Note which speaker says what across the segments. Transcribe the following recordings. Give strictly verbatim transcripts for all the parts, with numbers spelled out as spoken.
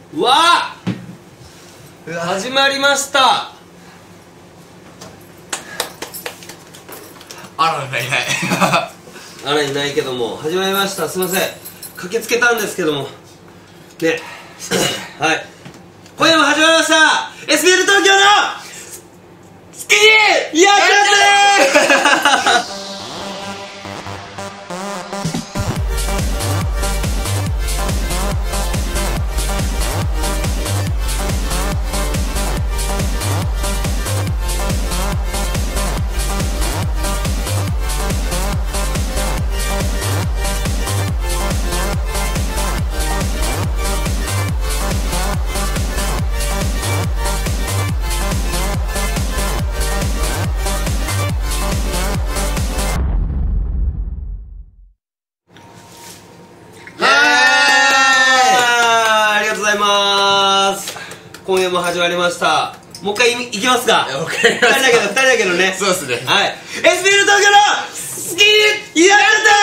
Speaker 1: うわー始まりました。
Speaker 2: あらいないいない
Speaker 1: あらいないけども始まりました。すいません、駆けつけたんですけどもねはい今夜も始まりました エスビーエル 東京のスキーやっちゃってー今夜も始まりました。もう一回いきますか。ふたりだけどふたりだけどね。
Speaker 2: そうですね。
Speaker 1: はい、エスビーエル 東京のスキーや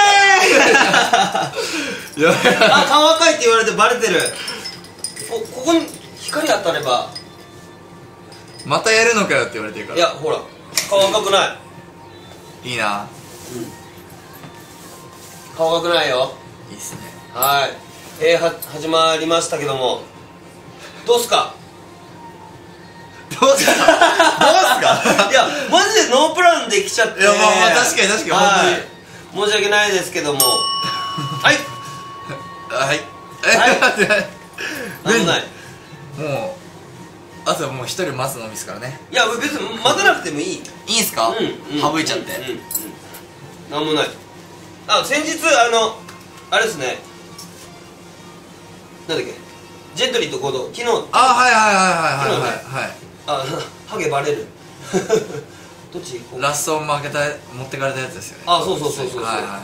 Speaker 1: るぜーあ、顔赤いって言われてバレてる。こここに光当たれば
Speaker 2: またやるのかよって言われてるから。
Speaker 1: いやほら顔赤くない。
Speaker 2: いいな、うん、
Speaker 1: 顔赤くないよ。
Speaker 2: いいっすね。
Speaker 1: はい、えー、は始まりましたけどもどうすか
Speaker 2: どうすかどうすか
Speaker 1: いやマジでノープランで来ちゃって。
Speaker 2: いやまあまあ確かに確かに、
Speaker 1: はい、申し訳ないですけどもはい
Speaker 2: はい
Speaker 1: はい何もない。
Speaker 2: もうあとはもう一人待つのみですからね。
Speaker 1: いや別に待たなくてもいい。い
Speaker 2: いんすか、
Speaker 1: うん、
Speaker 2: 省いちゃって。
Speaker 1: うんうん、なんもない。あ、先日あのあれですね、なんだっけ、ジェントリーと行動昨日。
Speaker 2: あ、はいはいはいはいはいはい。
Speaker 1: あ、ハゲバレるどっち
Speaker 2: ラスト負けた持ってかれたやつですよね。
Speaker 1: あ、そうそうそうそうそう。
Speaker 2: はいはいはい。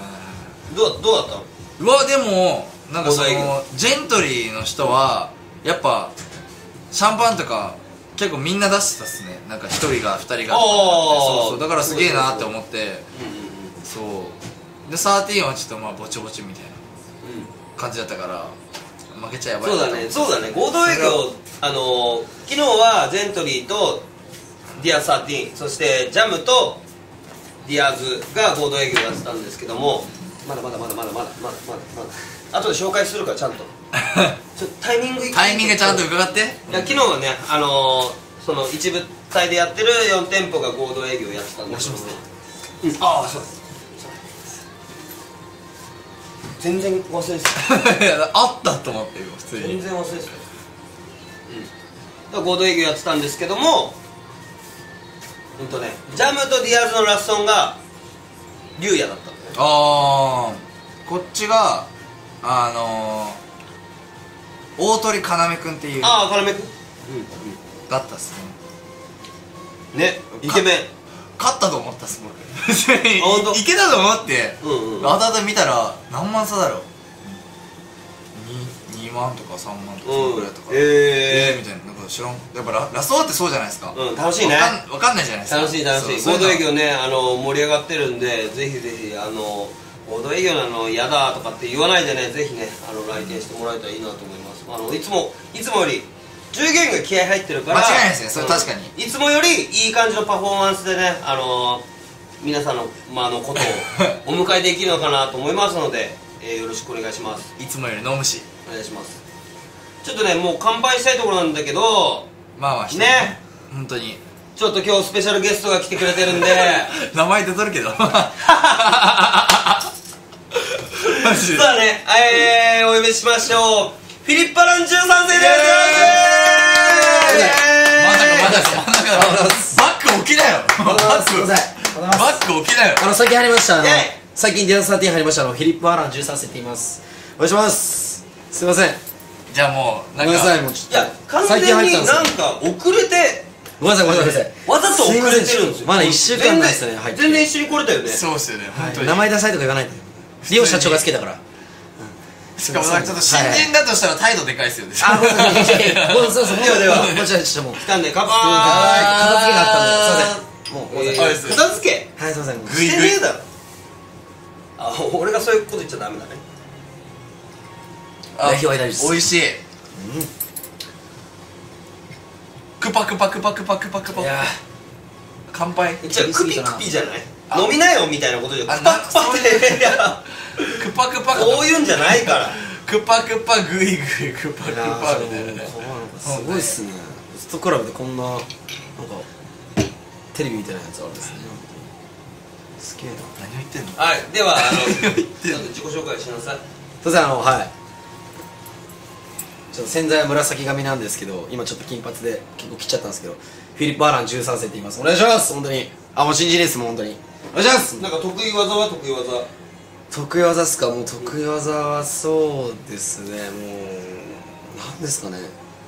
Speaker 1: どうどうだったの。
Speaker 2: うわでもなんかそのジェントリーの人はやっぱシャンパンとか結構みんな出してたっすね。なんか一人が二人が、そうそう、だからすげえなって思って、そうでサーティーンはちょっとまあぼちぼちみたいな感じだったから負けちゃやばい。
Speaker 1: そうだねそうだね。合同営業、あのー、昨日はゼントリーとディアサーティーン、そしてジャムとディアーズが合同営業やってたんですけども、まだまだまだまだまだまだまだまだ後で紹介するからちゃんとちょっとタイミング
Speaker 2: タイミングちゃんと伺って。い
Speaker 1: や昨日はね、あのー、その一部隊でやってるよん店舗が合同営業やってたんですけどね。うん、ああそう全然忘れてた
Speaker 2: いやあったと思ってよ普通に。
Speaker 1: 全然忘れてた。うん、合同営業やってたんですけども、うんとね、ジャムとディアーズのラストンが竜也だったんだよね。
Speaker 2: ああ、こっちがあのー、大鳥要くんっていう。
Speaker 1: ああ、要くん、うんうん、
Speaker 2: だったっす
Speaker 1: ね。ね、イケメン
Speaker 2: 勝ったと思ったっす僕いけたと思って、
Speaker 1: うんうん、
Speaker 2: 後々見たら何万差だろう、にまんとかさんまんとかそのぐらいだったから、うん、えーみたいな、なんか知らん。やっぱ ラ, ラストってそうじゃないですか。
Speaker 1: うん、楽しいね。
Speaker 2: わかんないじゃないですか。
Speaker 1: 楽しい楽しい。合同営業ね、あの盛り上がってるんで、ぜひぜひあの合同営業なの嫌だとかって言わないでね、ぜひね、あの来店してもらえたらいいなと思います。あのいつもいつもより従業員が気合入ってるから、
Speaker 2: 間違いないですね、それ確かに、
Speaker 1: うん、いつもよりいい感じのパフォーマンスでね、あのー、皆さんの、まあ、のことをお迎えできるのかなと思いますので、えー、よろしくお願いします。
Speaker 2: いつもより飲むし
Speaker 1: お願いします。ちょっとね、もう乾杯したいところなんだけど、
Speaker 2: まあまあ
Speaker 1: ね、
Speaker 2: 本当に
Speaker 1: ちょっと今日スペシャルゲストが来てくれてるんで
Speaker 2: 名前出とるけどマジで。
Speaker 1: さあね、えー、お呼びしましょう、フィリップ・アランじゅうさんせいです。
Speaker 2: 真ん中真ん中真ん中バック起きなよ。バックバック起きなよ。
Speaker 3: あの最近入りましたあの最近ディアサーティーン入りましたあのフィリップ・アランじゅうさんせいって言います。お願いします。すいません。
Speaker 2: じゃあもう
Speaker 3: ごめんなさい。もうちょっと
Speaker 1: いや完全になんか遅れて、
Speaker 3: ごめんなさいごめんなさい。
Speaker 1: わざと遅れてるんですよ。
Speaker 3: まだいっしゅうかんないですね。
Speaker 1: 全然一緒に来れたよね。
Speaker 2: そうっすよね、本当に
Speaker 3: 名前ダサいとか言わないで。リオ社長がつけたから。
Speaker 2: しかもなんかちょっと新人だとしたら態度でかいっすよね。
Speaker 3: あ、ごめんなさい。そうそう。
Speaker 1: ではでは、
Speaker 3: もうちょっともう
Speaker 1: 来たんで、乾杯。
Speaker 3: 片付けがあったんで、すいません。もうごめんなさい。
Speaker 1: 片付け。
Speaker 3: はい、すいません。
Speaker 1: してねえだろ。あ、俺がそういうこと言っちゃダメだね。
Speaker 3: 代表は大丈夫です。
Speaker 2: 美味しい。 クパクパクパクパクパクパク
Speaker 3: いや
Speaker 2: 乾杯
Speaker 1: じゃあクピクピじゃない飲みなよみたいなことじゃクパクパっていや
Speaker 2: クパクパク
Speaker 1: こういうんじゃないから
Speaker 2: クパクパグイグイクパク
Speaker 3: いや
Speaker 2: パみたいなね
Speaker 3: すごいっすねストクラブでこんななんかテレビみたいなやつあるんですねすげえな
Speaker 2: 何を言ってんの
Speaker 1: はいではあの自己紹介しなさい
Speaker 3: すいませんあのはいちょっと洗剤は紫髪なんですけど今ちょっと金髪で結構切っちゃったんですけどフィリップ・アーランじゅうさん世って言いますお願いします本当にあもう新人ですもう本当にお願いします
Speaker 1: なんか得意技は得意技
Speaker 3: 得意技っすかもう得意技はそうですねもうなんですかね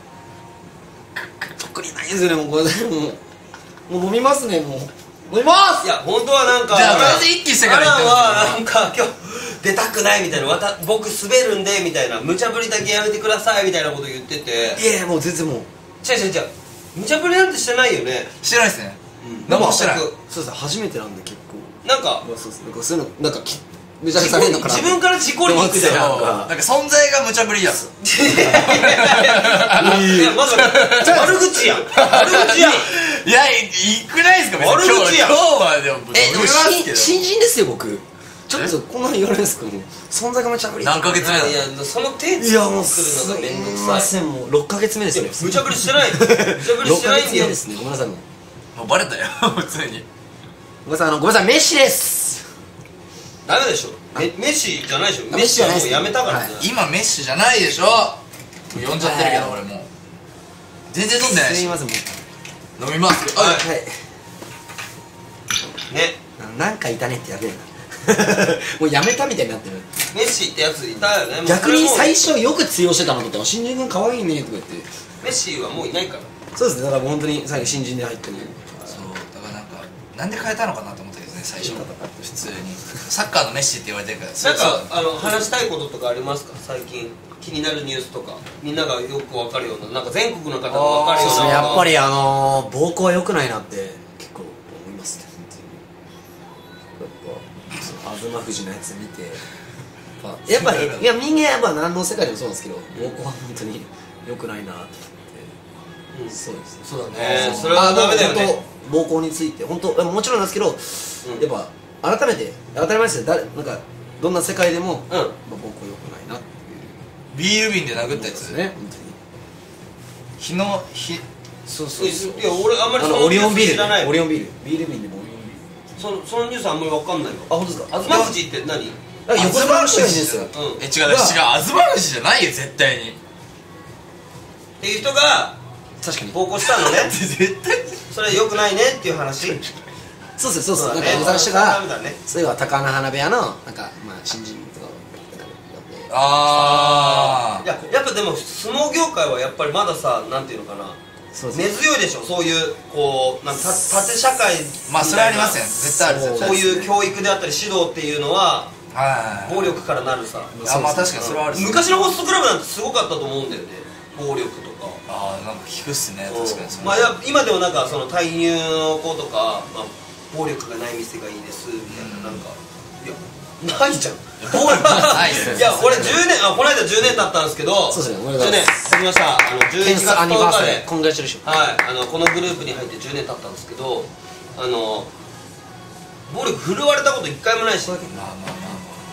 Speaker 3: 特にないですよねもうこれでもうもう飲みますねもう飲みます
Speaker 1: いや本当はなんか
Speaker 2: じゃあとりあえず一気してから言ってほしい
Speaker 1: アランはなんか今日出たくないみたいなわた僕滑るんでみたいな無茶ぶりだけやめてくださいみたいなこと言ってて
Speaker 3: いやいやもう全然もう
Speaker 1: 違う違う違う無茶ぶりなんてしてないよね
Speaker 2: してないですね
Speaker 3: うん
Speaker 2: 何もしてない
Speaker 3: そうですね初めてなんで結構
Speaker 1: なんか
Speaker 3: まあそうですなんかそういうのなんかきめちゃくちゃされるのかな
Speaker 1: 自分から事故りに行くじゃん
Speaker 3: なんか
Speaker 2: なんか存在が無茶ぶりやつ
Speaker 1: いやまず悪口やん悪口やん
Speaker 2: いやいいくないですか別に
Speaker 1: 悪口やん
Speaker 2: 今日今日はでも
Speaker 3: えでも
Speaker 2: 飲みますけど
Speaker 3: 新新人ですよ僕ちょっとこんなの言われるんですかもう存在がめちゃぶり
Speaker 2: 何ヶ月目だ
Speaker 1: いやその手
Speaker 3: いやもう
Speaker 1: 作
Speaker 3: す
Speaker 1: るのがめんど
Speaker 3: み
Speaker 1: くさい
Speaker 3: ませんもうろっかげつめですよ
Speaker 1: 無茶ぶりしてない無茶ぶり
Speaker 3: 6
Speaker 1: してないんだよ
Speaker 3: ヶ月目ですねごめんなさいもう
Speaker 2: もうバレたよ普通に
Speaker 3: ごめんなさいあのごめんなさいメッシです
Speaker 1: ダメでしょメメッシじゃないでしょ
Speaker 3: あ
Speaker 1: メッシはもう
Speaker 3: メッシじゃないです
Speaker 1: やめたからね
Speaker 3: はい
Speaker 2: 今メッシじゃないでしょもう呼んじゃってるけど俺もう全然飲んでないし
Speaker 3: すいませんもう
Speaker 2: 飲みますけど
Speaker 1: はい
Speaker 3: はい
Speaker 1: ね
Speaker 3: あのなんかいたねってやべえなもうやめたみたいになってる
Speaker 1: メッシってやついたよねもう
Speaker 3: 逆に
Speaker 1: それもう
Speaker 3: 最初よく通用してたのと思って「新人君かわいいね」とか言って
Speaker 1: メッシはもういないから
Speaker 3: そうですねだからもう本当に最後新人で入っても
Speaker 2: そうだからなんかなんで変えたのかなと思ったけどね最初普通にサッカーのメッシって言われてるから
Speaker 1: なんかあの話したいこととかありますか最近気になるニュースとかみんながよく分かるようななんか全国の方が分かるような
Speaker 3: そうですねやっぱりあのー、膀胱は良くないなって結構思いますね本当にやっぱ東富士のやつ見てやっぱやっぱいや人間やっぱ何の世界でもそうなんですけど膀胱は本当に良くないなって思って、うん、そうです
Speaker 1: そうだねそれはダメだよね
Speaker 3: 膀胱について本当もちろんなんですけど、うん、やっぱ改めて当たり前ですよ誰なんかどんな世界でも、うん、まあ、膀胱良くないなっていう
Speaker 2: ビール瓶で殴ったやつ
Speaker 3: ね本当に
Speaker 2: 日の日
Speaker 3: そうそうそう
Speaker 1: いや俺あんまり
Speaker 3: あ
Speaker 1: そのニュー
Speaker 3: のオリオンビール
Speaker 1: ス知らない
Speaker 3: オリオンビールビール瓶でもオリオンビール
Speaker 1: そのそのニュースあんまり分かんないわ
Speaker 3: あ本当ですか
Speaker 1: 東富士って何
Speaker 3: なんか横綱の人がいるんですよ
Speaker 1: うん
Speaker 2: え違う違う東富士じゃないよ絶対に
Speaker 1: っていう人が
Speaker 3: 確かに
Speaker 1: 暴行したのね
Speaker 2: 絶対
Speaker 1: それ良くないねっていう話
Speaker 3: そうですそうです
Speaker 1: そうだね
Speaker 3: なんか横綱の人が
Speaker 1: ダメだね
Speaker 3: そういうのは高穴花部屋のなんかまあ新人とか
Speaker 2: あ
Speaker 1: いややっぱでも相撲業界はやっぱりまださなんていうのかな
Speaker 3: そうです
Speaker 1: 根強いでしょそういうこうなんかた縦社会
Speaker 2: まあそれはありますよ絶対ある
Speaker 3: そう
Speaker 2: 絶対
Speaker 1: そういう教育であったり指導っていうのは
Speaker 2: はい
Speaker 1: 暴力からなるさ
Speaker 2: あまあ確かにそれはある
Speaker 1: 昔のホストクラブなんてすごかったと思うんだよね暴力とか
Speaker 2: ああなんか聞くっすね確かにそれ
Speaker 1: まあや今でもなんかその退入の子とか、まあ、暴力がない店がいいですみたいななんかいやないじゃん
Speaker 2: 暴力がないっすよ
Speaker 1: いや俺じゅうねんあこの間じゅうねん経ったんですけど
Speaker 3: そうですねおめ
Speaker 1: 10
Speaker 3: でとうござい
Speaker 1: 年
Speaker 3: ます
Speaker 1: 経ちましたあのじゅういちがつ
Speaker 3: アニバーサリ
Speaker 1: とおかで
Speaker 3: ーコングラチュレーション
Speaker 1: はいあのこのグループに入ってじゅうねん経ったんですけどあの暴力振るわれたこと一回もないし、うん、
Speaker 2: まあまあまあ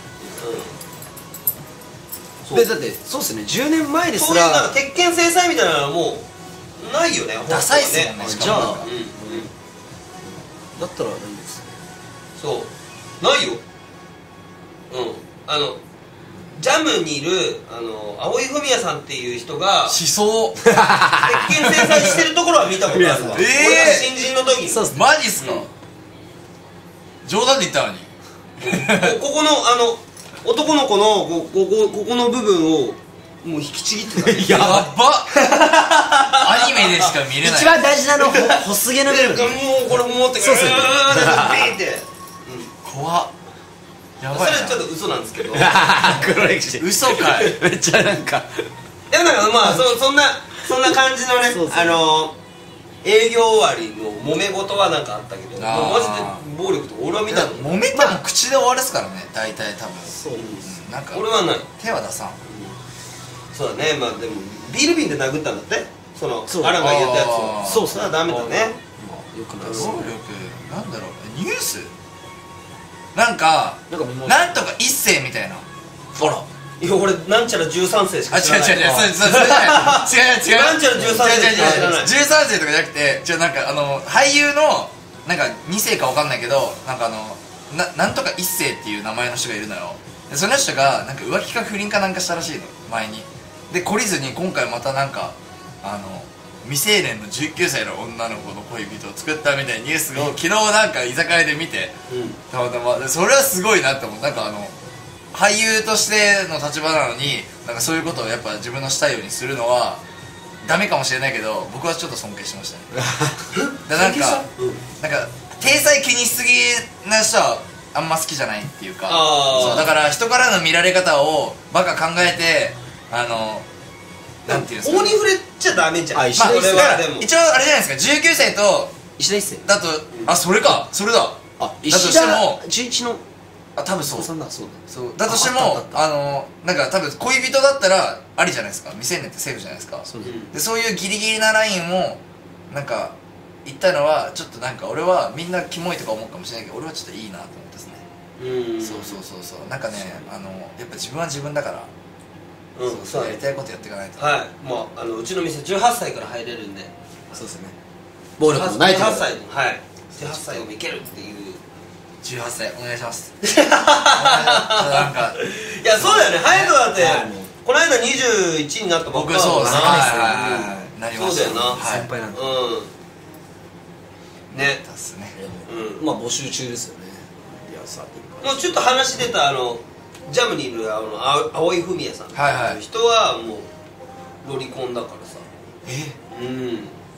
Speaker 1: そう
Speaker 3: でだってそうですねじゅうねんまえです
Speaker 1: そういうなん
Speaker 3: ら
Speaker 1: か鉄拳制裁みたいなのはもうないよね
Speaker 2: ダサいっすもんね
Speaker 1: 本当は
Speaker 2: しかも
Speaker 3: じゃあ
Speaker 1: うんうん
Speaker 3: だったらいいです
Speaker 1: そうないようんあのジャムにいるあの青井文也さんっていう人が
Speaker 2: 思想
Speaker 1: 鉄拳制裁してるところは見たことあるわ
Speaker 2: えー
Speaker 1: 俺が新人の時に
Speaker 3: そうっすね
Speaker 2: マジっすか
Speaker 1: うん
Speaker 2: 冗談で言ったのに
Speaker 1: こここのあの男の子のこここここの部分をもう引きちぎってたね
Speaker 2: やばっアニメでしか見れない
Speaker 3: 一番大事なのほほすげの部
Speaker 1: でも
Speaker 3: 分
Speaker 1: うこれ持って
Speaker 3: そうっすね
Speaker 1: ビーって
Speaker 2: 怖っやばいな
Speaker 1: それはちょっと嘘なんですけどで
Speaker 3: 黒歴史
Speaker 2: 嘘かい
Speaker 3: めっちゃなんか
Speaker 1: もなんかまあそそんなそんな感じのね
Speaker 3: そうそう
Speaker 1: あの営業終わりの揉め事はなんかあったけど
Speaker 2: あー
Speaker 1: マジで暴力とか俺は見たの
Speaker 2: 揉めても口で終わるっすからね大体多分
Speaker 3: そう
Speaker 2: うんなんか
Speaker 1: 俺はない
Speaker 2: 手は出さん
Speaker 1: そうだねまあでもビール瓶で殴ったんだってその
Speaker 3: そう
Speaker 1: アランが言ったや
Speaker 2: あー
Speaker 1: つ
Speaker 3: そう
Speaker 1: それはダメだね。
Speaker 3: まあよくないです
Speaker 2: 暴力なんだろうニュースなんか
Speaker 3: なんか見ま
Speaker 2: なんとか一世みたいな
Speaker 3: あら
Speaker 1: いや俺なんちゃらじゅうさん世し
Speaker 2: あ、違う
Speaker 1: か知らない。
Speaker 2: 違う違う、それ、それ、それじゃない違う違う違う
Speaker 1: なんちゃらじゅうさん世
Speaker 2: 違う違う違う
Speaker 1: 知らない
Speaker 2: じゅうさん世とかじゃなくて、違う、なんかあの、俳優のなんかに世かわかんないけど、なんかあのな、なんとか一世っていう名前の人がいるのよ。でその人がなんか浮気か不倫かなんかしたらしいの、前に。で、懲りずに今回またなんかあの未成年のじゅうきゅうさいの女の子の恋人を作ったみたいなニュースを昨日なんか居酒屋で見て、
Speaker 1: うん
Speaker 2: たまたまでそれはすごいなって思う。なんかあの俳優としての立場なのになんかそういうことをやっぱ自分のしたいようにするのはダメかもしれないけど、僕はちょっと尊敬しましたね。だからなんか、なんか体裁気にしすぎな人はあんま好きじゃないっていうか、
Speaker 1: あー
Speaker 2: そうだから人からの見られ方をバカ考えて、あのなんていうんですか、
Speaker 1: 大に触れちゃダメじゃん。
Speaker 3: あ
Speaker 2: まあ、
Speaker 3: 石田一世
Speaker 2: だから
Speaker 1: でも
Speaker 2: 一応あれじゃないですか、じゅうきゅうさいと
Speaker 3: 石田一世
Speaker 2: だと、あ、それか、それだ、
Speaker 3: あ
Speaker 2: だと
Speaker 3: 石
Speaker 2: しても
Speaker 3: 田純一の
Speaker 2: あ、多分そう
Speaker 3: お子さんだそうだ
Speaker 2: そうだとして
Speaker 3: ああ
Speaker 2: も
Speaker 3: ったあった
Speaker 2: あのなんか多分恋人だったらありじゃないですか、未成年ってセーフじゃないですか。
Speaker 3: そうだ
Speaker 1: うん
Speaker 2: でそういうギリギリなラインをなんか言ったのはちょっとなんか俺はみんなキモいとか思うかもしれないけど、俺はちょっといいなと思ってですね。
Speaker 1: うん
Speaker 2: そうそうそうそう、なんかね、あのやっぱ自分は自分だから、
Speaker 1: うん
Speaker 2: そうそうやりたいことやっていかないと。
Speaker 1: はいもうあのうちの店じゅうはっさいから入れるんで、
Speaker 3: そうですね暴力もないと
Speaker 1: じゅうはっ
Speaker 3: こ
Speaker 1: さいのはいじゅうはっさいでもいけるっていう。
Speaker 2: じゅうはっさいお願いしますなんか
Speaker 1: いやそうだよね、隼人だって
Speaker 3: はいもう
Speaker 1: この間にじゅういちになったばっか
Speaker 2: 僕そうですね、
Speaker 1: だ
Speaker 2: はい
Speaker 1: からな。
Speaker 2: はいはいなりました
Speaker 1: そうだよな
Speaker 2: はい
Speaker 3: 先輩なんで
Speaker 1: うんね
Speaker 2: だっすね。
Speaker 1: うん
Speaker 3: まあ募集中ですよね。いやさ
Speaker 1: もうちょっと話出たあのジャムにいるあのあ青井文也さん、
Speaker 2: はいはい
Speaker 1: 人はもうロリコンだからさ。
Speaker 2: え
Speaker 1: うん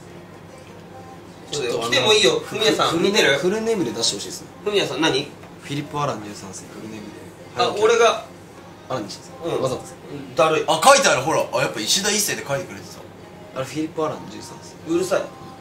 Speaker 1: そうだよ、
Speaker 3: ちょっとあの
Speaker 1: 来てもいいよ文也さん。
Speaker 3: フル
Speaker 1: 見てる
Speaker 3: フルネームで出してほしいですね。
Speaker 1: 文也さん何？
Speaker 3: フィリップ・アランじゅうさん世フルネームで。
Speaker 1: あ俺が
Speaker 3: アランにして
Speaker 1: うん
Speaker 3: わざとです
Speaker 1: うんだるい
Speaker 2: あ、書いてある、ほら、あ、やっぱ石田一世で書いてくれてた。
Speaker 3: あれフィリップ・アランじゅうさん世
Speaker 1: うるさい。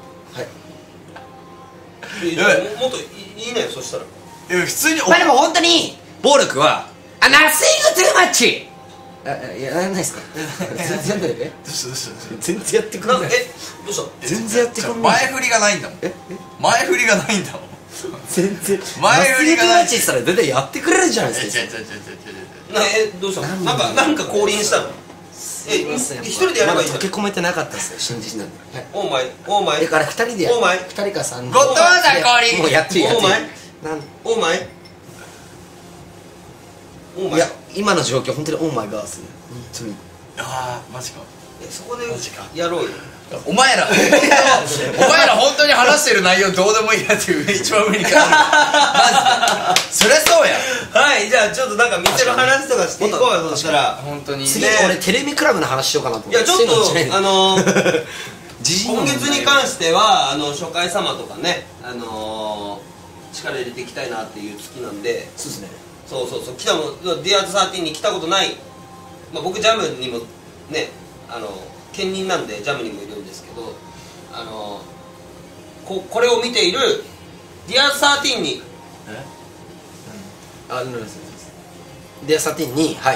Speaker 3: はい
Speaker 1: いやももっといいいねよそしたら。
Speaker 2: え、普通にお
Speaker 3: まあでも本当に暴力はあ、ナッシング・トゥーマッチあ、いや、やらないですか全然やんないで
Speaker 2: どうしたどうしたどうした
Speaker 3: 全然やってくれない
Speaker 1: なんかえどうした？
Speaker 3: 全然やってくれない
Speaker 2: 前振りがないんだもん。
Speaker 3: え
Speaker 2: 前振りがないんだもん。
Speaker 3: 全然
Speaker 2: 前振りがない
Speaker 3: ナッシング・トゥーマッチって言ったら全然やってくれるじゃない
Speaker 2: え、
Speaker 3: ですか
Speaker 2: 違う違う違う違う違う。
Speaker 1: なえどうしたの？なんかなんか降臨したの？え
Speaker 3: すいません
Speaker 1: 一人でやればいいじゃん
Speaker 3: まだ溶け込めてなかったですよ新人なんではい
Speaker 1: オーマイオーマイ
Speaker 3: だからふたりでや
Speaker 1: オーマイ
Speaker 3: ふたりかさんにん
Speaker 2: ゴッドファーザー降臨
Speaker 3: もうやっていいやっていい
Speaker 1: オーマイ
Speaker 3: なん
Speaker 1: オーマイオーマイ
Speaker 3: いや今の状況本当にオーマイガーですね本当に
Speaker 2: あー、マジか。
Speaker 1: えそこで
Speaker 2: マジか
Speaker 1: やろうよ。
Speaker 2: お前ら、お前ら本当に話してる内容どうでもいいやっていう一番上に書いてある。マジで。そりゃそうや。
Speaker 1: はいじゃあちょっとなんか店の話とかしていこうよ。そしたら
Speaker 2: 本当に。
Speaker 3: 次
Speaker 1: ね
Speaker 3: 俺テレビクラブの話しようかなと思って
Speaker 1: いやちょっとあのー今
Speaker 3: 時事の問題
Speaker 1: 月に関してはあの初回様とかねあのー力入れていきたいなっていう月なんで、
Speaker 3: そうですね
Speaker 1: そうそうそう来たもディアーズサーティーンに来たことない、まあ、僕ジャムにもねあの兼任なんでジャムにもいるんですけどあのここれを見ているディアーズサーティーンに
Speaker 2: え
Speaker 3: あ、なんですディアサティンにはい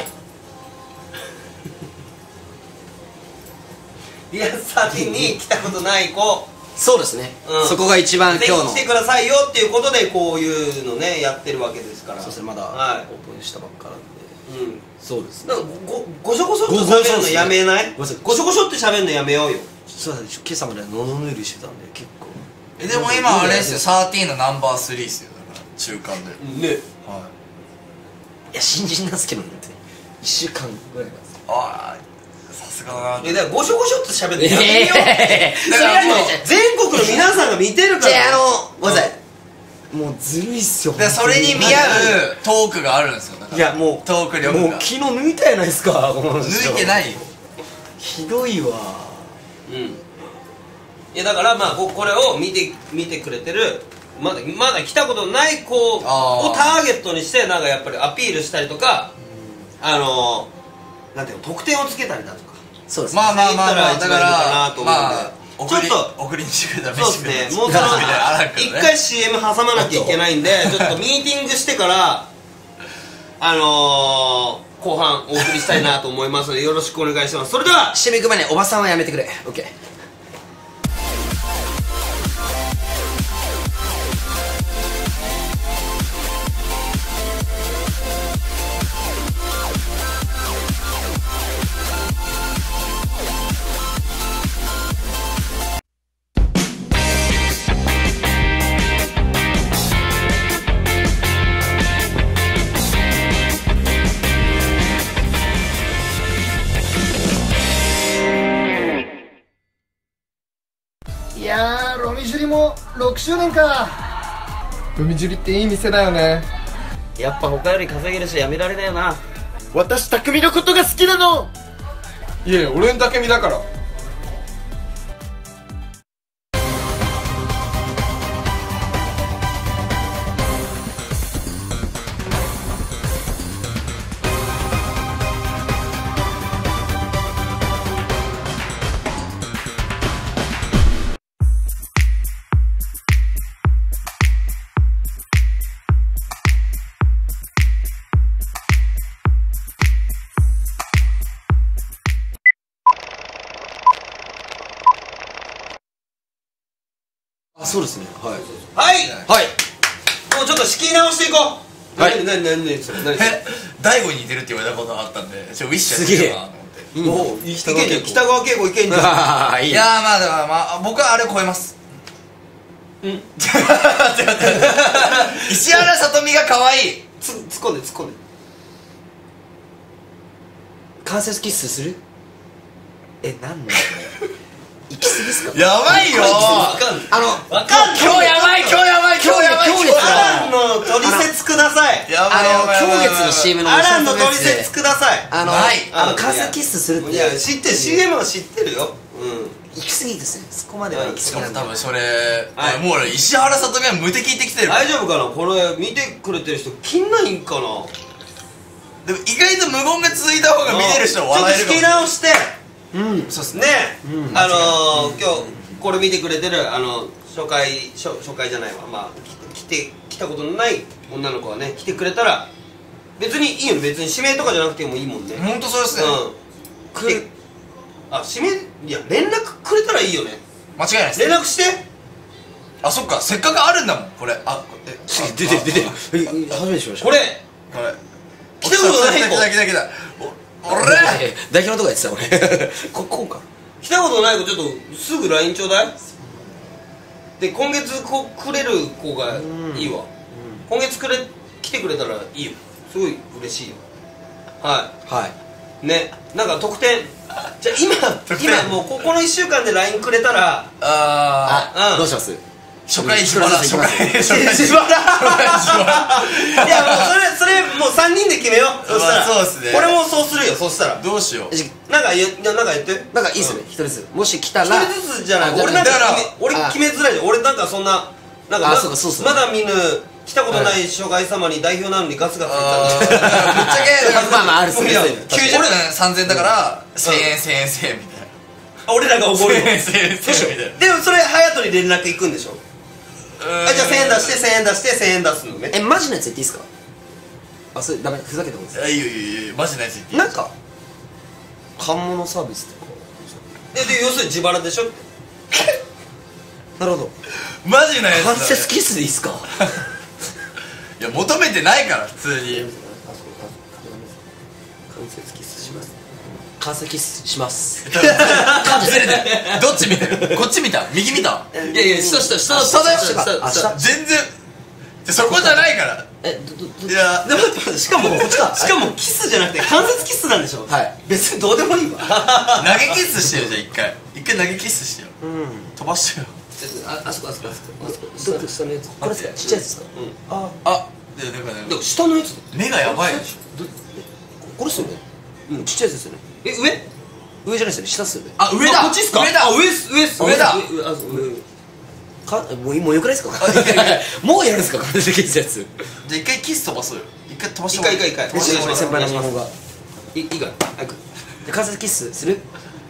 Speaker 1: ディアーズサーティーンに来たことない子
Speaker 3: そうですね、
Speaker 1: うん
Speaker 3: そこが一番
Speaker 1: ぜ
Speaker 3: 今日の
Speaker 1: ひ来てくださいよっていうことでこういうのねやってるわけですから。
Speaker 3: そうですねまだ
Speaker 1: は
Speaker 3: オープンしたばっかなんで
Speaker 1: い、うん
Speaker 3: そうですね
Speaker 1: なんかごごしょごしょっと喋るのやめない？
Speaker 3: ごごしょ
Speaker 1: ごしょごしょって喋るのやめようよ。
Speaker 3: すいません今朝までののぬるしてたんで結構
Speaker 2: え、でも今あれですよ、サーティーンのナンバースリーですよ、だから中間で。
Speaker 1: ね
Speaker 2: はい
Speaker 3: や新人なんですけどねいっしゅうかんぐらいなんです
Speaker 2: い。ああ、さすがだな。
Speaker 1: えだからごしょごしょって喋るのやめよう。
Speaker 3: それはもう
Speaker 1: 全国の皆さんが見てるから。
Speaker 3: じゃああのごめんなさいもうずるいっすよ
Speaker 2: でそれに見合うトークがあるんですよ、だから。
Speaker 3: いやもう
Speaker 2: トーク力が。
Speaker 3: もう昨日抜いたやないですかこの人
Speaker 2: 抜いてないよ。
Speaker 3: ひどいわ
Speaker 1: うん。いやだからまあここれを見て見てくれてるまだまだ来たことない子を
Speaker 2: あー
Speaker 1: ターゲットにしてなんかやっぱりアピールしたりとか、あのー、なんていうの得点をつけたりだとか。
Speaker 3: そうですね
Speaker 2: まあまあまあまあ、だか
Speaker 1: そう言ったら一番いいかな
Speaker 2: ら、
Speaker 1: と思うんで
Speaker 2: まあ、送り
Speaker 1: ちょっと
Speaker 2: 送りにしてくれたら
Speaker 1: そうですね、もうその一回 シーエム 挟まなきゃいけないんでちょっとミーティングしてからあのー、後半お送りしたいなと思いますのでよろしくお願いします。それでは
Speaker 3: 締めく前におばさんはやめてくれオッケー
Speaker 4: やー、ロミジュリもろくしゅうねんか。ロミジュリっていい店だよね。
Speaker 3: やっぱ他より稼げるしやめられないよな。
Speaker 4: 私匠のことが好きなの。いや、俺の匠だから。
Speaker 3: そうですね。はい
Speaker 1: はい
Speaker 3: はい。
Speaker 1: もうちょっと仕切り直していこう。
Speaker 3: はい
Speaker 1: 何何何それ何それ
Speaker 2: え大悟に似てるって言われたことがあったんでちょウィッシュやってみようかなと思って
Speaker 1: もういけんじゃん、北川景子いけんじゃん。
Speaker 3: ああ、いい
Speaker 2: いやーまあだからまあ僕はあれ超えます。
Speaker 1: うん
Speaker 2: 違う違う違う石原さとみが可愛い。
Speaker 1: つ突っ込んで突っ込んで。
Speaker 3: 関節キスする？え、なんだよ行き過ぎっすか？
Speaker 2: やばいよ
Speaker 1: わかんない
Speaker 3: あの
Speaker 1: わかんない。
Speaker 2: 今日やばい今日やばい今日やばい
Speaker 3: 今日ですよ
Speaker 1: アランの取説ください。
Speaker 2: やばいやばいやばいやばい
Speaker 3: あの、今月の シーエム の
Speaker 1: アランの取
Speaker 3: お知らせのやつで
Speaker 1: 説ください。
Speaker 3: あの、
Speaker 2: ない
Speaker 3: あの、関節キスするって
Speaker 1: いや知ってる、 シーエム は知ってるよ。うん
Speaker 3: 行き過ぎですね。そこまでは行き
Speaker 2: しか
Speaker 3: 過ぎなんで。
Speaker 2: も多分それ、
Speaker 1: はい
Speaker 2: もう俺石原さとみは無敵ってきてる。
Speaker 1: 大丈夫かな、これ見てくれてる人切んないんかな。
Speaker 2: でも意外と無言が続いた方が見てる人は笑える
Speaker 1: ちょっと仕切り直して
Speaker 3: うん。
Speaker 2: そうっすね。
Speaker 1: ね、あのー、今日これ見てくれてるあの初回初初回じゃないわ、まあ来て来たことのない女の子がね来てくれたら別にいいよね。別に指名とかじゃなくてもいいもんね。
Speaker 2: ほんとそうですね。
Speaker 1: うんくれあ指名いや連絡くれたらいいよね。
Speaker 2: 間違いないです。
Speaker 1: 連絡して
Speaker 2: あ、そっか、せっかくあるんだもんこれ。あ、え
Speaker 3: 出て出て
Speaker 2: あ
Speaker 3: え初めてしました。
Speaker 1: これ
Speaker 2: これ
Speaker 1: 来たことない子
Speaker 2: 来た来た来た来た。お俺
Speaker 3: 代表のとこやってた俺ここうか。
Speaker 1: 来たことない子ちょっとすぐ ライン ちょうだい。で今月こくれる子がいいわ。今月くれ来てくれたらいいよ。すごい嬉しいよ。は
Speaker 3: はい
Speaker 1: ね、なんか特典じゃあ今
Speaker 2: 特典
Speaker 1: 今もうここのいっしゅうかんで ライン くれたら
Speaker 2: あ
Speaker 3: あ、
Speaker 1: うん
Speaker 3: どうします？
Speaker 2: ー初回自腹初回初回
Speaker 1: 自腹いやもうそれそれもうさんにんで決めよう。そしたら
Speaker 2: そうっすね
Speaker 1: これもそうするよ。そしたら
Speaker 2: どうしよう。
Speaker 1: なんか言えなんか言って
Speaker 3: なんかいいっすね、一人ずつ。もし来たら
Speaker 1: 一人ずつじゃない。
Speaker 3: あ
Speaker 1: 俺なんか
Speaker 2: だから
Speaker 1: 決め俺
Speaker 3: あ
Speaker 1: 決めづらいじゃん。俺なんかそんななんか
Speaker 3: あ
Speaker 1: ま
Speaker 3: そうかそうっすね
Speaker 1: まだ見ぬ来たことない初回様に代表なのにガツガツ言った
Speaker 2: あーぶっちゃけ
Speaker 3: まあまああるっすね
Speaker 1: いや
Speaker 3: そういうの
Speaker 1: きゅうじゅう
Speaker 2: 俺らさんぜんだからせんえんせんえんせんえんみたいな。
Speaker 1: 俺らがおごるよ。
Speaker 2: せんえんせんえんせんえんみたいな。
Speaker 1: でもそれ隼人に連絡行くんでしょ。あじゃあせんえん出してせんえん出してせんえん出すのね。
Speaker 3: え、マジのやつ言っていいっすか？あ、それダメ、ふざけたことです。
Speaker 2: あいいよいいよいいよマジなやつ言っていい。
Speaker 3: なんか買い物サービスとか。
Speaker 1: でで要するに自腹でしょ。
Speaker 3: なるほど。
Speaker 2: マジなやつだね。
Speaker 3: 関節キスでいいっすか？
Speaker 2: いや求めてないから普通に。
Speaker 3: 関節キスします。関節キスします。
Speaker 2: ずれてる。どっち見てる？こっち見た？右見た？
Speaker 1: いやいや下下下
Speaker 2: 下だよ
Speaker 1: 下下
Speaker 3: あ下
Speaker 2: 全然そこじゃないから。
Speaker 3: え、ど、ど、ど
Speaker 2: いや
Speaker 1: で待って待ってしかも
Speaker 3: こっちか
Speaker 1: しかもキスじゃなくて関節キスなんでしょ。
Speaker 3: はい
Speaker 1: 別にどうでもいいわ。
Speaker 2: 投げキスしてよじゃあ一回一回投げキスしてよ。
Speaker 3: うん。
Speaker 2: 飛ばしてよ。
Speaker 1: ああそこあそこあそこあそこ
Speaker 3: ど、ど、下のやつ。これですか？ちっちゃいやつですか？
Speaker 1: うん
Speaker 3: あ、
Speaker 2: あでなんかね
Speaker 1: でも下のやつ
Speaker 2: 目がやばいでしょ。
Speaker 3: ど、えこれっすよね。うん、ちっちゃいやつですよね。
Speaker 1: え上
Speaker 3: 上じゃないですよね、下っすよね。
Speaker 2: あ上だ
Speaker 1: あこっちっすか。
Speaker 2: 上だ
Speaker 1: あ上っす上っす
Speaker 2: 上だ
Speaker 1: 上上あそう上
Speaker 3: か、もう、もうよくないですか？もうやるんですか？関節キスやつ。
Speaker 2: じゃあ一回キス飛ばそうよ。一回飛ばし
Speaker 1: 一
Speaker 2: てもら
Speaker 1: 回一回一回
Speaker 3: もし
Speaker 1: お願いします
Speaker 3: 先輩の魔法が。
Speaker 1: いいいから早く。
Speaker 3: で関節キスする？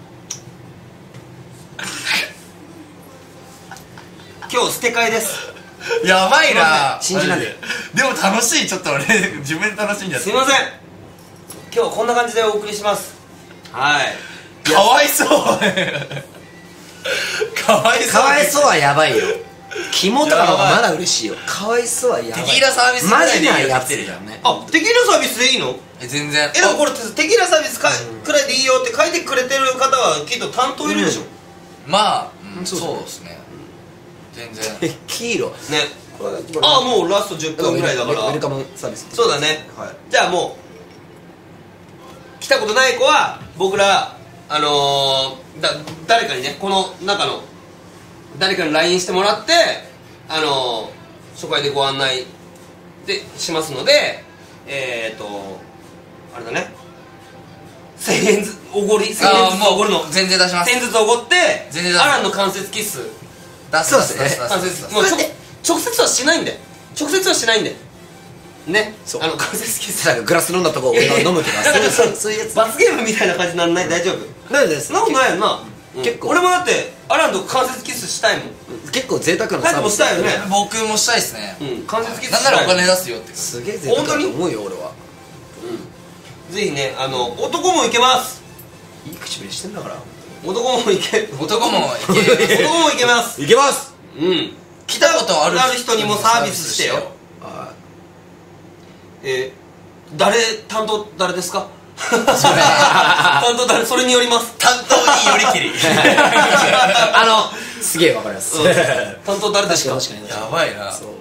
Speaker 1: 今日捨て替えです。
Speaker 2: やばいな。
Speaker 3: 信じないで
Speaker 2: でも楽しいちょっと俺自分で楽しんじゃって。
Speaker 1: すいません今日はこんな感じでお送りします。はい
Speaker 2: かわいそう。かわいそう。
Speaker 3: かわいそうはやばいよ。肝とかの方がまだ嬉しいよ。かわいそうはやばい。
Speaker 2: テキーラサービスぐ
Speaker 3: マ
Speaker 2: らいでいいよ
Speaker 3: ジなやつじゃんね。
Speaker 1: あテキーラサービスでいいの。
Speaker 2: え全然。
Speaker 1: えでもこれテキーラサービスかくらいでいいよって書いてくれてる方はきっと担当いるでしょ。
Speaker 2: まあ、うん
Speaker 3: そう
Speaker 2: そうですね。全然。
Speaker 3: テキーラ。
Speaker 1: ねあもうラストじゅっぷんぐらいだから
Speaker 3: ウェルカムサービス。
Speaker 1: そうだね、
Speaker 3: はい
Speaker 1: じゃあもう来たことない子は僕らあのー、だ誰かにねこの中の誰かに ライン してもらってあの初回でご案内でしますので、えーとあれだね、せんえんずつおごり、せんえんずつおごるの、
Speaker 2: 全然出します。
Speaker 1: せんえんずつおごって
Speaker 2: 全然出す
Speaker 1: アランの関節キス
Speaker 2: 出す
Speaker 3: そうですね
Speaker 2: 出す出す
Speaker 1: 関
Speaker 2: 出す
Speaker 1: 節もうちょ直接はしないんで、直接はしないんでね、
Speaker 3: そう
Speaker 1: あの関節キス
Speaker 3: なんかグラス飲んだとこ俺が飲むとか
Speaker 1: だから
Speaker 3: そうそういうやつ
Speaker 1: 罰ゲームみたいな感じになんない大丈夫？
Speaker 3: なんです
Speaker 1: そんなことないよな。
Speaker 3: 結構
Speaker 1: 俺もだってアランと関節キスしたいもん。
Speaker 3: 結構贅沢な
Speaker 1: タイプもしたいよね。
Speaker 2: 僕もしたいですね。
Speaker 1: うん、関節キス
Speaker 2: なんならお金出すよって。
Speaker 3: すげえ贅沢だと思うよ俺は。
Speaker 1: ぜひね、あの男もいけます。
Speaker 3: いい口ぶりしてんだから
Speaker 1: 男もいけ
Speaker 2: 男もいける。
Speaker 1: 男もいけます。
Speaker 3: いけます。
Speaker 1: うん
Speaker 2: 来たことある
Speaker 1: 人にもサービスしてよ。
Speaker 3: あ
Speaker 1: えー、誰担当誰ですか？担当誰？それによります。
Speaker 2: 担当によりきり。
Speaker 3: あのすげえわかります
Speaker 1: うん担当誰ですか？
Speaker 3: 確かに確かに
Speaker 2: やばいな。
Speaker 3: そう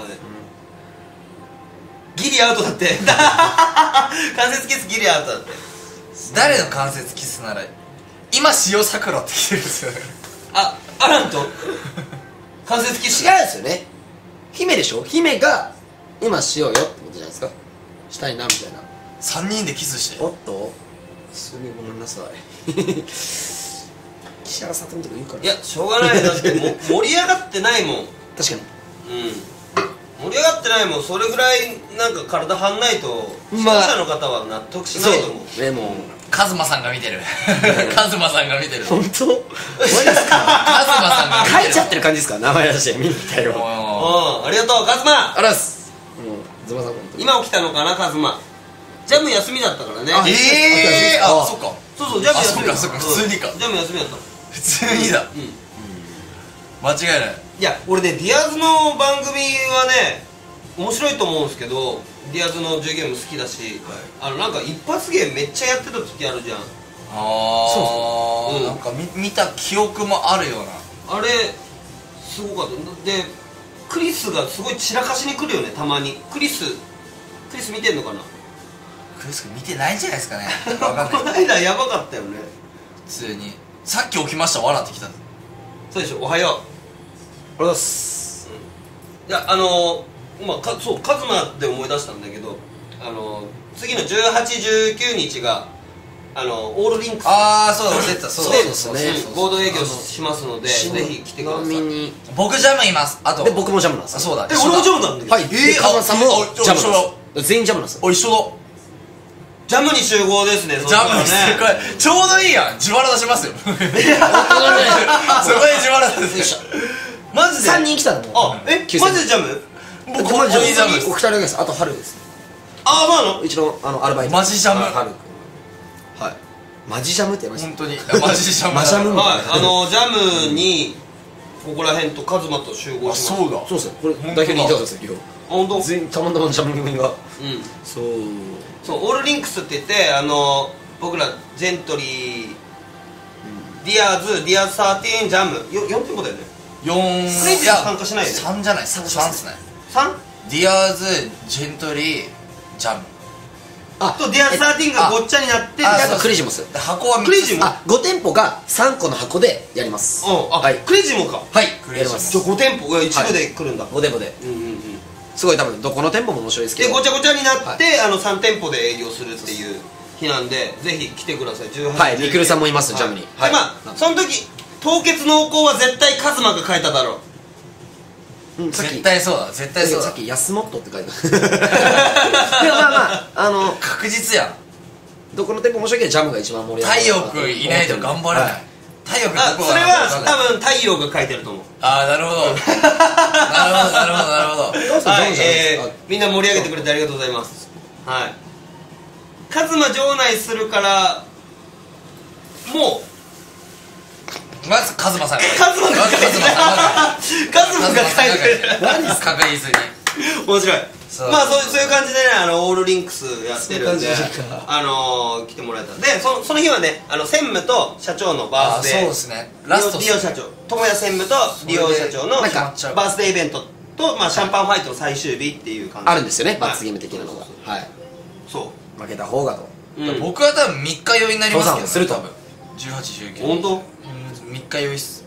Speaker 1: ギリアウトだって関節キスギリアウトだって。
Speaker 2: 誰の関節キスなら今塩桜って来てるんですよ。
Speaker 1: あ、アランと関節キス
Speaker 3: 違うんですよね。姫でしょ。姫が今しようよってことじゃないですか。したいなみたいな。
Speaker 2: 三人でキスして。
Speaker 3: おっとすげえごめんなさい石原さとみとか言うから。
Speaker 1: いや、しょうがない。だってもう盛り上がってないもん。うん、
Speaker 3: 確かに
Speaker 1: 盛り上がってないもん。それぐらいなんか体張んないと視聴
Speaker 3: まあ
Speaker 1: 者の方は納得しないと思う。
Speaker 3: ねもう
Speaker 2: カズマさんが見てる。カズマさんが見てる。
Speaker 3: 本当マジですか。
Speaker 2: カズマさんが見てる。
Speaker 3: 書いちゃってる感じですか。名前出して見に来たよ。
Speaker 2: も
Speaker 1: うん、ありがとうカズマ。
Speaker 3: あらっす。もうズマさん本当に
Speaker 1: 今起きたのかなカズマ。ジャム休みだったからね。
Speaker 2: うええー、あ、
Speaker 3: あ
Speaker 2: そっか。
Speaker 1: そうそう、ジャム休みだった。
Speaker 2: あそうかそうか普通にか
Speaker 1: うんジャム休みだった。
Speaker 2: 普通にだ。
Speaker 1: うん。
Speaker 2: 間違いない。
Speaker 1: いや、俺ね、ディアズの番組はね面白いと思うんですけど、ディアズのじゅうゲーム好きだし、あのなんか一発芸めっちゃやってた時あるじゃん。
Speaker 2: ああ、
Speaker 1: そうそううん
Speaker 2: なんか見見た記憶もあるような。
Speaker 1: あれすごかったで、クリスがすごい散らかしに来るよね、たまに。クリスクリス見てんのかな。
Speaker 2: クリス君見てないんじゃないですかね。わかん
Speaker 1: この
Speaker 2: ない。
Speaker 1: 間やばかったよね。
Speaker 2: 普通にさっき起きました笑ってきた。
Speaker 1: そうでしょ。おはよ
Speaker 3: あらっす。
Speaker 1: う。いや、あのー、まあかそうカズマで思い出したんだけど、あのー、次のじゅうはち、じゅうくにちがあのオールリンクス
Speaker 2: ああ、そうだ、忘れてた。そうだ
Speaker 3: そうですね
Speaker 1: うん合同営業しますので、ぜひ来てください。
Speaker 3: ちなみに
Speaker 2: 僕ジャムいます。あと
Speaker 3: で僕もジャムなんです
Speaker 2: あ、そうだ。
Speaker 1: え、俺もジャムなんだけど。
Speaker 3: はい。
Speaker 2: えー
Speaker 3: でカズマさんも
Speaker 2: あ
Speaker 3: ジャム
Speaker 2: 一緒
Speaker 3: なんです。全員ジャムなんですよ。
Speaker 2: お、一緒だ。
Speaker 1: ジャムに集合ですね。
Speaker 2: ジャムに
Speaker 1: ね。
Speaker 2: これちょうどいいやん。自腹出しますよ。そこで自腹出すよ。
Speaker 1: マジで
Speaker 3: 三人来たらもう。
Speaker 1: あ、え、
Speaker 3: きゅうせん
Speaker 1: マジでジャム？
Speaker 2: 僕
Speaker 3: 僕もジャム
Speaker 2: ジャムです
Speaker 3: お二人です。あと春です。
Speaker 1: あ、そうなの？
Speaker 3: うちのあのアルバイト
Speaker 2: マジジャム
Speaker 3: はい春君。はい。マジジャムって言いました。
Speaker 2: 本当に。いやマジジャムだ。
Speaker 3: マジャム
Speaker 1: はい、あのジャムにここら辺とカズマと集合
Speaker 2: あ、
Speaker 1: します。
Speaker 2: そうだ。
Speaker 3: そうですよ。これ
Speaker 2: 本当だ
Speaker 3: 代表にいたんですよ今日。
Speaker 1: 本当？
Speaker 3: 全員たまたまジャム組が。
Speaker 1: うん。
Speaker 3: そう。
Speaker 1: そう、オールリンクスって言ってあの僕らジェントリー、ディアーズ、ディアーズサーティーン、ジャムよよん店舗だよね。
Speaker 2: 四。
Speaker 1: クレイジー参加しないよね。
Speaker 2: 三じゃない。三ですね。
Speaker 1: さん
Speaker 2: ディアーズ、ジェントリー、ジャム。
Speaker 3: あ
Speaker 1: とディアーズサーティーンがごっちゃになって、
Speaker 3: あ
Speaker 1: で
Speaker 3: あとクレイジーもです。
Speaker 2: で箱は三つ。
Speaker 1: クレイジーも
Speaker 3: あ、ご店舗がさんこの箱でやります。
Speaker 1: うん、あ、
Speaker 3: はい
Speaker 1: クレイジーもか。
Speaker 3: はい。
Speaker 2: クレイジーも
Speaker 3: やります
Speaker 1: じゃ。ご店舗が一部で来るんだ。
Speaker 3: ご店舗で。
Speaker 1: うんうんうん。
Speaker 3: すごい多分どこの店舗も面白いですけど。
Speaker 1: でごちゃごちゃになって、あのさん店舗で営業するっていう日なんで、ぜひ来てください。じゅうはち、
Speaker 3: はい、リクルさんもいます、ジャムに。
Speaker 1: はい、まあその時凍結濃厚は絶対カズマが書いただろう。
Speaker 3: うん、さっき
Speaker 2: 絶対そうだ。絶対そうだ
Speaker 3: さっ。き安モットって書いてある。でもまあまああの
Speaker 2: 確実やん。
Speaker 3: どこの店舗面白いけどジャムが一番盛り上がる。
Speaker 2: 太陽君いないと頑張れない。
Speaker 3: はい
Speaker 2: 太陽君
Speaker 1: あ、
Speaker 2: ここ
Speaker 1: それは
Speaker 2: 多
Speaker 1: 多分太陽が書いてると思う。
Speaker 2: ああ、なるほど。なるほど、なるほど、なるほど。
Speaker 3: どうぞどうぞ
Speaker 1: はい、
Speaker 3: どうぞ
Speaker 1: えー、みんな盛り上げてくれてありがとうございます。はい。カズマ場内するからもう
Speaker 2: まずカズマさんが
Speaker 1: カズマが
Speaker 2: まずカズマさんが
Speaker 1: カズマが書いてる。
Speaker 2: 何ですか確実に。
Speaker 1: 面白い。
Speaker 2: そう
Speaker 1: まあそうそういう感じでね、あのオールリンクスやってるんで
Speaker 3: そういう感じか、
Speaker 1: あのー、来てもらえたで、そその日はね、あの専務と社長のバー
Speaker 2: あ
Speaker 1: スデー、
Speaker 2: そうですね。ラストっすね
Speaker 1: リオ社長、友也専務とリオ社長の
Speaker 3: なんか
Speaker 1: バースデーイベントと、まあ、シャンパンファイトの最終日っていう感じ
Speaker 3: あるんですよね、
Speaker 1: はい
Speaker 3: 罰ゲーム的なのが。はい。
Speaker 1: そ
Speaker 3: 負けた方がと。
Speaker 1: う、うん、
Speaker 2: 僕は多分みっか酔いになりますけどね。
Speaker 3: 父さんはすると
Speaker 2: 多分じゅうはち、じゅうきゅう。
Speaker 3: 本当？
Speaker 2: うんみっか酔いっす。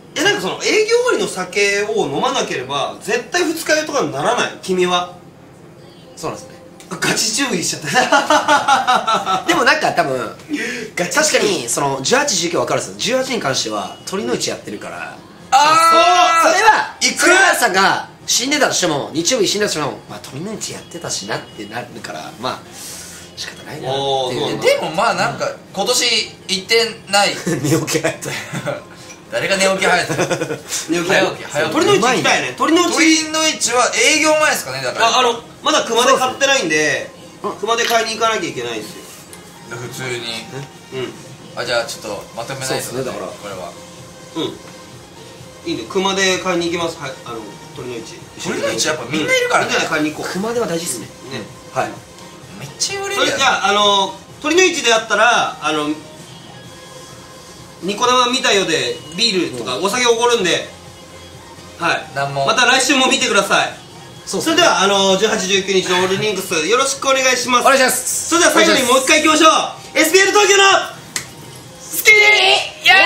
Speaker 1: えなんかその営業終わりの酒を飲まなければ絶対二日酔いとかにならない？君は？
Speaker 3: そうなんですね。
Speaker 1: ガチ注意しちゃった
Speaker 3: でもなんか多分確かにそのじゅうはち、じゅうきゅう分かるんですよ。じゅうはちに関しては鳥の市やってるから、
Speaker 2: あ
Speaker 3: それは
Speaker 2: 行く
Speaker 3: それはさが死んでたとしても、日曜日死んでたとしても、まあ鳥の市やってたしなってなるから、まあ仕方ないなっていう。
Speaker 2: でもまあなんか今年行ってない
Speaker 3: 寝起き早いと
Speaker 2: 誰が寝起き早いと
Speaker 1: 寝起き
Speaker 2: 早起き早起き
Speaker 1: 鳥の市行きたいね。鳥の市
Speaker 2: 鳥の市は営業前ですかね。だから
Speaker 1: ああのまだ熊で買ってないんで熊で買いに行かなきゃいけないんですよ。
Speaker 2: 普通に
Speaker 1: うん
Speaker 2: あじゃあちょっとまとめないと
Speaker 3: そうですねだから
Speaker 2: これは
Speaker 1: うんいいね。熊で買いに行きます。はいあの鳥の市
Speaker 2: 鳥の市やっぱみんないるからね
Speaker 1: みんなで買いに行こう
Speaker 3: 熊手は大事ですね。
Speaker 1: ね。
Speaker 3: はい。
Speaker 2: めっちゃ売れ
Speaker 1: それ
Speaker 2: るやん
Speaker 1: じゃああの鳥の市であったらあのニコ生見たよでビールとかお酒おごるんで、はい
Speaker 2: なんも
Speaker 1: また来週も見てください。
Speaker 3: そうっすね
Speaker 1: それではあのじゅうはち、じゅうくにちのオールリンクスよろしくお願いします。
Speaker 3: お願いします。
Speaker 1: それでは最後にもう一回いきましょう。 エスピーエル 東京の好きにや